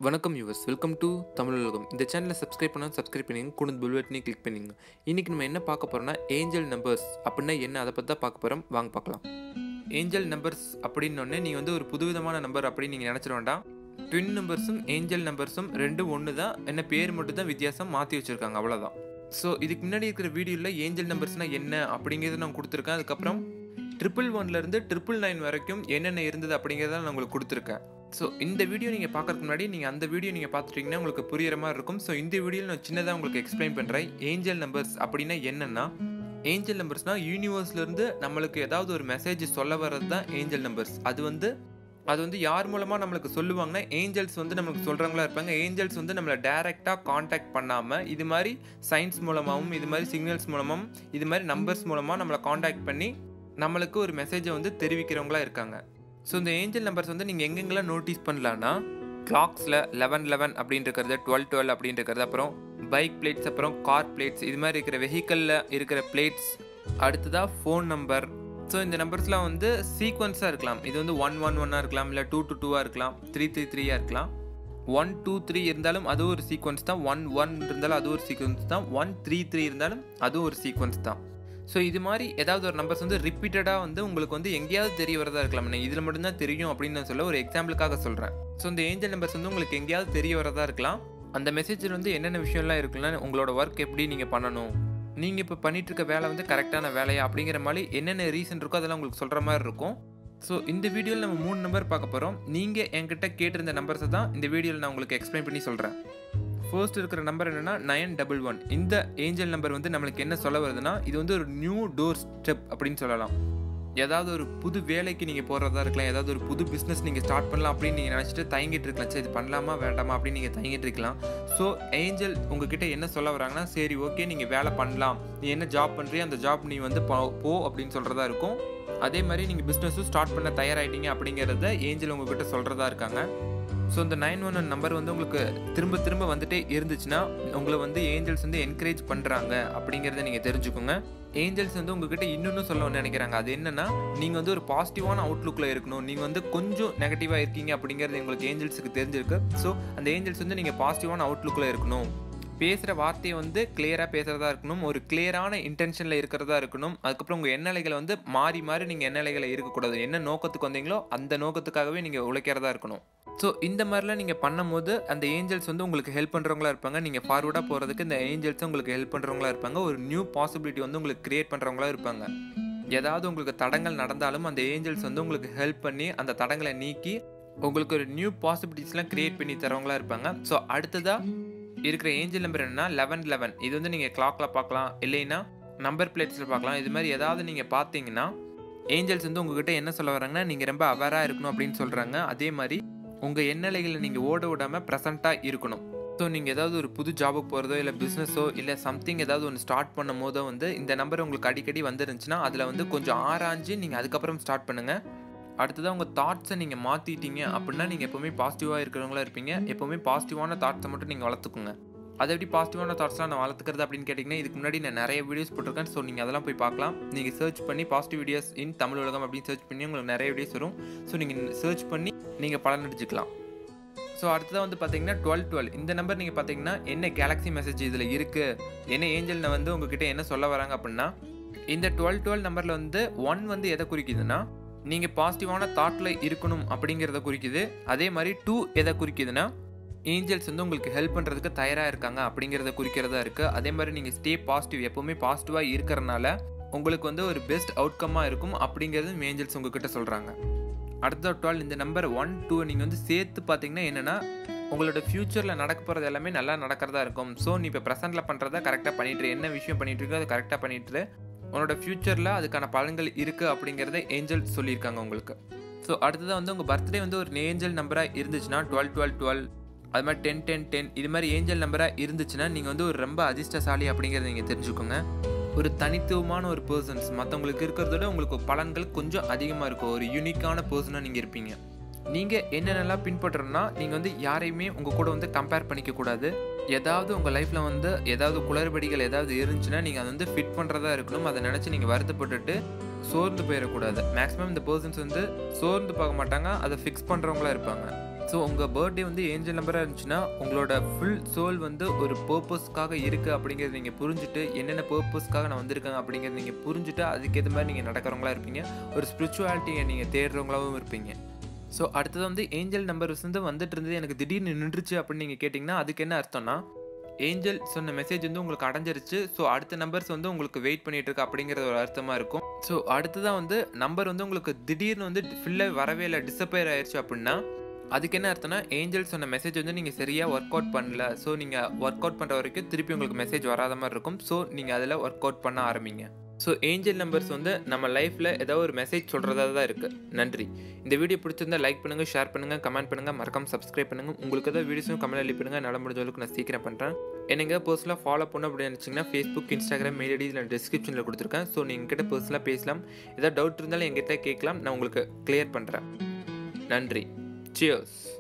வணக்கம் viewers, welcome to Tamil உலகம். இந்த சேனலை சப்ஸ்கிரைப் பண்ணிங்க, கூட பெல் பட்டனையும் கிளிக் பண்ணிங்க. இன்றைக்கி நம்ம என்ன பார்க்க போகிறோம்னா ஏஞ்சல் நம்பர்ஸ் அப்படின்னா என்ன, அதை பற்றி தான் பார்க்க போகிறோம். வாங்க பார்க்கலாம். ஏஞ்சல் நம்பர்ஸ் அப்படின்னோடனே நீங்கள் வந்து ஒரு புதுவிதமான நம்பர் அப்படின்னு நீங்கள் நினச்சிட வேண்டாம். ட்வின் நம்பர்ஸும் ஏஞ்சல் நம்பர்ஸும் ரெண்டும் ஒன்று தான், என்ன பேர் மட்டும் தான் வித்தியாசம் மாற்றி வச்சுருக்காங்க, அவ்வளோதான். ஸோ இதுக்கு முன்னாடி இருக்கிற வீடியோவில் ஏஞ்சல் நம்பர்ஸ்னால் என்ன அப்படிங்கிறத நான் கொடுத்துருக்கேன். அதுக்கப்புறம் 111 999 வரைக்கும் என்னென்ன இருந்தது அப்படிங்கிறத நான் உங்களுக்கு கொடுத்துருக்கேன். ஸோ இந்த வீடியோ நீங்கள் பார்க்கறதுக்கு முன்னாடி நீங்கள் அந்த வீடியோ நீங்கள் பார்த்துட்டிங்கன்னா உங்களுக்கு புரியிற மாதிரி இருக்கும். ஸோ இந்த வீடியோவில் நான் சின்னதாக உங்களுக்கு எக்ஸ்பிளைன் பண்ணுறேன். ஏஞ்சல் நம்பர்ஸ் அப்படின்னா என்னென்னா, ஏஞ்சல் நம்பர்ஸ்னால் யூனிவர்ஸ்லேருந்து நம்மளுக்கு ஏதாவது ஒரு மெசேஜ் சொல்ல வர்றது தான் ஏஞ்சல் நம்பர்ஸ். அது வந்து யார் மூலமாக நம்மளுக்கு சொல்லுவாங்கன்னா, ஏஞ்சல்ஸ் வந்து நம்மளுக்கு சொல்கிறவங்களா இருப்பாங்க. ஏஞ்சல்ஸ் வந்து நம்மளை டைரெக்டாக காண்டாக்ட் பண்ணாமல் இது மாதிரி சயின்ஸ் மூலமாகவும் இது மாதிரி சிக்னல்ஸ் மூலமாகவும் இது மாதிரி நம்பர்ஸ் மூலமாக நம்மளை காண்டாக்ட் பண்ணி நம்மளுக்கு ஒரு மெசேஜை வந்து தெரிவிக்கிறவங்களா இருக்காங்க. ஸோ இந்த ஏஞ்சல் நம்பர்ஸ் வந்து நீங்கள் எங்கெங்கெல்லாம் நோட்டீஸ் பண்ணலான்னா, கிளாக்ஸில் 1111 அப்படின்னு இருக்கிறது, 1212 அப்படின்னு இருக்கிறது, அப்புறம் பைக் பிளேட்ஸ், அப்புறம் கார் பிளேட்ஸ், இது மாதிரி இருக்கிற வெஹிக்கிளில் இருக்கிற பிளேட்ஸ், அடுத்ததாக ஃபோன் நம்பர். ஸோ இந்த நம்பர்ஸ்லாம் வந்து சீக்வன்ஸாக இருக்கலாம். இது வந்து 111 இருக்கலாம், இல்லை 222 இருக்கலாம், 333 இருக்கலாம். 123 இருந்தாலும் அது ஒரு சீக்வன்ஸ் தான், 11 இருந்தாலும் அது ஒரு சீக்வன்ஸ் தான், 133 இருந்தாலும் அதுவும் ஒரு சீக்வன்ஸ் தான். ஸோ இது மாதிரி ஏதாவது ஒரு நம்பர்ஸ் வந்து ரிப்பீட்டடாக வந்து உங்களுக்கு வந்து எங்கேயாவது தெரிய வரதா இருக்கலாம். இதில் மட்டும்தான் தெரியும் அப்படின்னு நான் சொல்ல ஒரு எக்ஸாம்பிளுக்காக சொல்கிறேன். ஸோ இந்த ஏஞ்சல் நம்பர்ஸ் வந்து உங்களுக்கு எங்கேயாவது தெரிய வரதா இருக்கலாம். அந்த மெசேஜில் வந்து என்னென்ன விஷயம்லாம் இருக்குன்னா, உங்களோட ஒர்க் எப்படி நீங்கள் பண்ணணும், நீங்கள் இப்போ பண்ணிட்டு இருக்க வேலை வந்து கரெக்டான வேலையா அப்படிங்கிற மாதிரி என்னென்ன ரீசன் இருக்கோ அதெல்லாம் உங்களுக்கு சொல்கிற மாதிரி இருக்கும். ஸோ இந்த வீடியோவில் நம்ம 3 நம்பர் பார்க்க போகிறோம். நீங்கள் என்கிட்ட கேட்டிருந்த நம்பர்ஸை தான் இந்த வீடியோவில் நான் உங்களுக்கு எக்ஸ்பிளைன் பண்ணி சொல்கிறேன். ஃபர்ஸ்ட் இருக்கிற நம்பர் என்னென்னா 911. இந்த ஏஞ்சல் நம்பர் வந்து நம்மளுக்கு என்ன சொல்ல வருதுன்னா, இது வந்து ஒரு நியூ டோர் ஸ்டெப் அப்படின்னு சொல்லலாம். ஏதாவது ஒரு புது வேலைக்கு நீங்கள் போகிறதா இருக்கலாம், ஏதாவது ஒரு புது பிஸ்னஸ் நீங்கள் ஸ்டார்ட் பண்ணலாம் அப்படின்னு நீங்கள் நினச்சிட்டு தயங்கிட்டு இருக்கலாம். சரி, இது பண்ணலாமா வேண்டாமா அப்படின்னு நீங்கள் தயங்கிட்டு இருக்கலாம். ஸோ ஏஞ்சல் உங்ககிட்ட என்ன சொல்ல வராங்கன்னா, சரி ஓகே நீங்கள் வேலை பண்ணலாம், நீ என்ன ஜாப் பண்ணுறியோ அந்த ஜாப் நீ வந்து போ அப்படின்னு சொல்கிறதா இருக்கும். அதே மாதிரி நீங்கள் பிஸ்னஸும் ஸ்டார்ட் பண்ண தயாராகிட்டீங்க அப்படிங்கிறத ஏஞ்சல் உங்ககிட்ட சொல்கிறதா இருக்காங்க. ஸோ இந்த 911 நம்பர் வந்து உங்களுக்கு திரும்ப திரும்ப வந்துட்டே இருந்துச்சுன்னா உங்களை வந்து ஏஞ்சல்ஸ் வந்து என்கரேஜ் பண்ணுறாங்க அப்படிங்கிறத நீங்கள் தெரிஞ்சுக்கோங்க. ஏஞ்சல்ஸ் வந்து உங்ககிட்ட இன்னொன்று சொல்ல நினைக்கிறாங்க. அது என்னென்னா, நீங்கள் வந்து ஒரு பாசிட்டிவான அவுட்லுக்கில் இருக்கணும், நீங்கள் வந்து கொஞ்சம் நெகட்டிவாக இருக்கீங்க அப்படிங்கிறது உங்களுக்கு ஏஞ்சல்ஸுக்கு தெரிஞ்சிருக்கு. ஸோ அந்த ஏஞ்சல்ஸ் வந்து நீங்கள் பாசிட்டிவான அவுட்லுக்கில் இருக்கணும், பேசுகிற வார்த்தையை வந்து கிளியராக பேசுகிறதா இருக்கணும், ஒரு கிளியரான இன்டென்ஷனில் இருக்கிறதா இருக்கணும். அதுக்கப்புறம் உங்கள் எண்ணலைகளை வந்து மாறி மாறி நீங்கள் எண்ணலைகளை இருக்கக்கூடாது. என்ன நோக்கத்துக்கு வந்தீங்களோ அந்த நோக்கத்துக்காகவே நீங்கள் உழைக்கிறதா இருக்கணும். ஸோ இந்த மாதிரிலாம் நீங்கள் பண்ணும்போது அந்த ஏஞ்சல்ஸ் வந்து உங்களுக்கு ஹெல்ப் பண்ணுறவங்களா இருப்பாங்க. நீங்கள் ஃபார்வர்டாக போகிறதுக்கு இந்த ஏஞ்சல்ஸ் உங்களுக்கு ஹெல்ப் பண்ணுறவங்களா இருப்பாங்க. ஒரு நியூ பாசிபிலிட்டி வந்து உங்களுக்கு க்ரியேட் பண்ணுறவங்களா இருப்பாங்க. ஏதாவது உங்களுக்கு தடங்கள் நடந்தாலும் அந்த ஏஞ்சல்ஸ் வந்து உங்களுக்கு ஹெல்ப் பண்ணி அந்த தடங்களை நீக்கி உங்களுக்கு ஒரு நியூ பாசிபிலிட்டிஸ்லாம் க்ரியேட் பண்ணி தரவங்களா இருப்பாங்க. ஸோ அடுத்ததாக இருக்கிற ஏஞ்சல் நம்பர் என்னன்னா 1111. இது வந்து நீங்கள் கிளாக்கில் பார்க்கலாம், இல்லைன்னா நம்பர் பிளேட்ஸில் பார்க்கலாம். இது மாதிரி ஏதாவது நீங்கள் பார்த்தீங்கன்னா ஏஞ்சல்ஸ் வந்து உங்ககிட்ட என்ன சொல்ல வராங்கன்னா, நீங்கள் ரொம்ப அவேராக இருக்கணும் அப்படின்னு சொல்கிறாங்க. அதே மாதிரி உங்கள் எண்ணலைகளை நீங்கள் ஓட விடாமல் ப்ரெசண்ட்டாக இருக்கணும். ஸோ நீங்கள் ஏதாவது ஒரு புது ஜாபுக்கு போகிறதோ இல்லை பிஸ்னஸோ இல்லை சம்திங் ஏதாவது ஒன்று ஸ்டார்ட் பண்ணும் போதோ வந்து இந்த நம்பர் உங்களுக்கு அடிக்கடி வந்துருந்துச்சுன்னா அதில் வந்து கொஞ்சம் ஆராய்ஞ்சு நீங்கள் அதுக்கப்புறம் ஸ்டார்ட் பண்ணுங்கள். அடுத்ததாக உங்கள் தாட்ஸை நீங்கள் மாற்றிட்டீங்க அப்படின்னா நீங்கள் எப்போவுமே பாசிட்டிவாக இருக்கிறவங்களா இருப்பீங்க. எப்போவுமே பாசிட்டிவான தாட்ஸை மட்டும் நீங்கள் வளர்த்துக்குங்க. அதை எப்படி பாசிட்டிவான தாட்ஸ்லாம் நான் வளர்த்துக்கிறது அப்படின்னு கேட்டிங்கன்னா, இதுக்கு முன்னாடி நான் நிறைய வீடியோஸ் போட்டிருக்கேன். ஸோ நீங்கள் அதெல்லாம் போய் பார்க்கலாம். நீங்கள் சர்ச் பண்ணி பாசிட்டிவ் வீடியோஸ் இன் தமிழ் உலகம் அப்படின்னு சர்ச் பண்ணி உங்களுக்கு நிறைய வீடியோஸ் வரும். ஸோ நீங்கள் சர்ச் பண்ணி நீங்கள் பலன் அடிச்சுக்கலாம். ஸோ அடுத்ததாக வந்து பார்த்தீங்கன்னா 1212. இந்த நம்பர் நீங்கள் பார்த்தீங்கன்னா என்ன கேலக்ஸி மெசேஜ் இதில் இருக்குது, என்ன ஏஞ்சல் வந்து உங்ககிட்ட என்ன சொல்ல வராங்க அப்படின்னா, இந்த 1212 நம்பரில் வந்து 1 வந்து எதை குறிக்குதுன்னா, நீங்கள் பாசிட்டிவான தாட்டில் இருக்கணும் அப்படிங்கிறத குறிக்குது. அதே மாதிரி 2 எதை குறிக்குதுன்னா, ஏஞ்சல்ஸ் வந்து உங்களுக்கு ஹெல்ப் பண்ணுறதுக்கு தயாராக இருக்காங்க அப்படிங்கிறத குறிக்கிறதா இருக்குது. அதே மாதிரி நீங்கள் ஸ்டே பாசிட்டிவ், எப்போவுமே பாசிட்டிவாக இருக்கிறனால உங்களுக்கு வந்து ஒரு பெஸ்ட் அவுட்கம்மாக இருக்கும் அப்படிங்கிறது ஏஞ்சல்ஸ் உங்ககிட்ட சொல்கிறாங்க. அடுத்த 12 இந்த நம்பர் 1 2 நீங்கள் வந்து சேர்த்து பார்த்தீங்கன்னா என்னென்னா, உங்களோட ஃப்யூச்சரில் நடக்க போகிறது எல்லாமே நல்லா நடக்கிறதா இருக்கும். ஸோ நீ இப்போ ப்ரெசென்ட்டில் பண்ணுறதா கரெக்டாக பண்ணிட்டு, என்ன விஷயம் பண்ணிட்டு இருக்கோ அதை கரெக்டாக பண்ணிட்டு உன்னோட ஃப்யூச்சரில் அதுக்கான பலன்கள் இருக்குது அப்படிங்கிறத ஏஞ்சல் சொல்லியிருக்காங்க உங்களுக்கு. ஸோ அடுத்ததாக வந்து உங்கள் பர்த்டே வந்து ஒரு ஏஞ்சல் நம்பராக இருந்துச்சுன்னா 12 12 12, அது மாதிரி 10 10 10 இது மாதிரி ஏஞ்சல் நம்பராக இருந்துச்சுன்னா நீங்கள் வந்து ஒரு ரொம்ப அதிர்ஷ்டசாலி அப்படிங்கிறத நீங்கள் தெரிஞ்சுக்கோங்க. ஒரு தனித்துவமான ஒரு பர்சன்ஸ், மற்றவங்களுக்கு இருக்கிறதோட உங்களுக்கு பலன்கள் கொஞ்சம் அதிகமாக இருக்கும். ஒரு யூனிக்கான பர்சனாக நீங்கள் இருப்பீங்க. நீங்கள் என்னென்னலாம் பின்பற்றணும்னா, நீங்கள் வந்து யாரையுமே உங்கள் கூட வந்து கம்பேர் பண்ணிக்கக்கூடாது. ஏதாவது உங்கள் லைஃப்பில் வந்து ஏதாவது குளறுபடிகள் ஏதாவது இருந்துச்சுன்னா நீங்கள் அதை வந்து ஃபிட் பண்ணுறதா இருக்கணும். அதை நினச்சி நீங்கள் வருத்தப்பட்டுட்டு சோர்ந்து போயிடக்கூடாது. மேக்ஸிமம் இந்த பர்சன்ஸ் வந்து சோர்ந்து பார்க்க மாட்டாங்க, அதை ஃபிக்ஸ் பண்ணுறவங்களா இருப்பாங்க. ஸோ உங்கள் பர்த்டே வந்து ஏஞ்சல் நம்பராக இருந்துச்சுன்னா உங்களோட ஃபுல் சோல் வந்து ஒரு பர்பஸ்க்காக இருக்குது அப்படிங்கிறது நீங்கள் புரிஞ்சுட்டு என்னென்ன பர்பஸ்க்காக நான் வந்திருக்கேன் அப்படிங்கிறது நீங்கள் புரிஞ்சுட்டு அதுக்கேற்ற மாதிரி நீங்கள் நடக்கிறவங்களா இருப்பீங்க. ஒரு ஸ்பிரிச்சுவாலிட்டியை நீங்கள் தேடுறவங்களாகவும் இருப்பீங்க. ஸோ அடுத்தது வந்து ஏஞ்சல் நம்பர்ஸ் வந்து வந்துட்டு இருந்தது எனக்கு திடீர்னு நின்றுச்சு அப்படின்னு நீங்கள் கேட்டிங்கன்னா அதுக்கு என்ன அர்த்தம்னா, ஏஞ்சல் சொன்ன மெசேஜ் வந்து உங்களுக்கு அடைஞ்சிருச்சு. ஸோ அடுத்த நம்பர்ஸ் வந்து உங்களுக்கு வெயிட் பண்ணிட்டு இருக்கு அப்படிங்கிறது ஒரு அர்த்தமாக இருக்கும். ஸோ அடுத்ததான் வந்து நம்பர் வந்து உங்களுக்கு திடீர்னு வந்து ஃபில்லாக வரவே இல்லை, டிஸப்பியர் ஆயிடுச்சு அப்படின்னா அதுக்கு என்ன அர்த்தம்னா, ஏஞ்சல் சொன்ன மெசேஜ் வந்து நீங்கள் சரியாக ஒர்க் அவுட் பண்ணல. ஸோ நீங்கள் ஒர்க் அவுட் பண்ணுற வரைக்கும் திருப்பி உங்களுக்கு மெசேஜ் வராத மாதிரி இருக்கும். ஸோ நீங்கள் அதில் ஒர்க் அவுட் பண்ண ஆரம்பிங்க. ஸோ ஏஞ்சல் நம்பர்ஸ் வந்து நம்ம லைஃப்பில் ஏதாவது ஒரு மெசேஜ் சொல்கிறதா தான் இருக்குது. நன்றி. இந்த வீடியோ பிடிச்சிருந்தா லைக் பண்ணுங்கள், ஷேர் பண்ணுங்கள், கமெண்ட் பண்ணுங்கள், மறக்காம சப்ஸ்கிரைப் பண்ணுங்கள். உங்களுக்கு ஏதாவது வீடியோஸும் கமெண்ட் எழுதி பண்ணுங்கள். நல்ல முடிஞ்ச அளவுக்கு நான் சீக்கிரம் பண்ணுறேன். எனக்கு பர்சனலாக ஃபாலோ பண்ண அப்படின்னு நினச்சிங்கன்னா ஃபேஸ்புக், இன்ஸ்டாகிராம், மெயில் ஐடி நான் டிஸ்கிரிப்ஷனில் கொடுத்துருக்கேன். ஸோ நீங்கள் என்கிட்ட பர்சனலாக பேசலாம். ஏதாவது டவுட் இருந்தாலும் என்கிட்ட கேட்கலாம். நான் உங்களுக்கு கிளியர் பண்ணுறேன். நன்றி. சியர்ஸ்.